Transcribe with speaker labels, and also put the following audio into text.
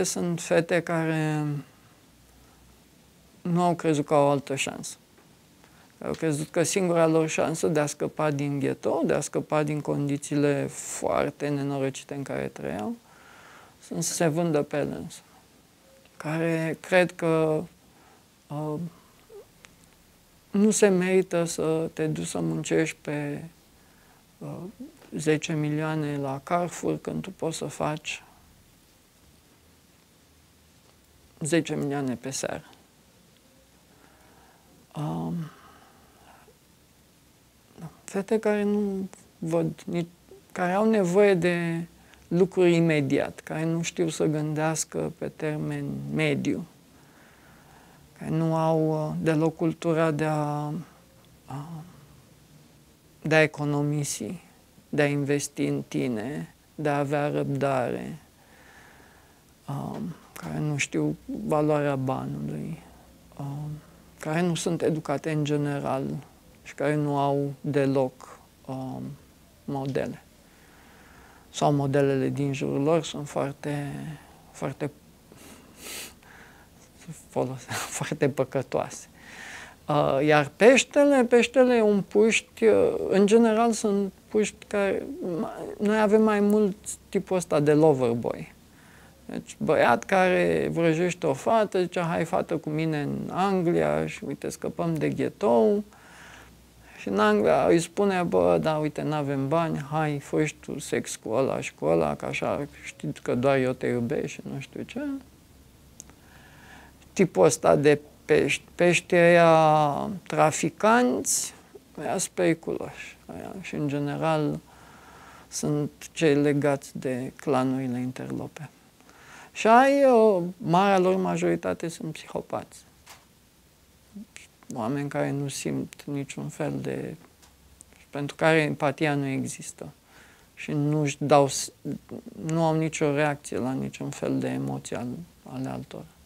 Speaker 1: Sunt fete care nu au crezut că au o altă șansă. Au crezut că singura lor șansă de a scăpa din ghetto, de a scăpa din condițiile foarte nenorocite în care trăiau, sunt să se vândă pe ele însă, care cred că nu se merită să te duci să muncești pe 10 milioane la Carrefour când tu poți să faci 10 milioane pe seară. Fete care nu văd, care au nevoie de lucruri imediat, care nu știu să gândească pe termen mediu, care nu au deloc cultura de a economisi, de a investi în tine, de a avea răbdare, care nu știu valoarea banului, care nu sunt educate în general și care nu au deloc modele. Sau modelele din jurul lor sunt foarte păcătoase. Iar peștele e un puști, în general sunt puști care... Noi avem mai mult tipul ăsta de lover boy. Deci băiat care vrăjește o fată, zice, hai fată cu mine în Anglia și uite, scăpăm de ghetto. Și în Anglia îi spune, bă, da, uite, n-avem bani, hai, fă-și tu sex cu ăla și cu ăla, că așa știi că doar eu te iubesc și nu știu ce. Tipul ăsta de pești ăia traficanți, ăia periculoși. Și în general sunt cei legați de clanurile interlope. Și marea lor majoritate sunt psihopați. Oameni care nu simt niciun fel de... pentru care empatia nu există. Și nu au nicio reacție la niciun fel de emoții ale altora.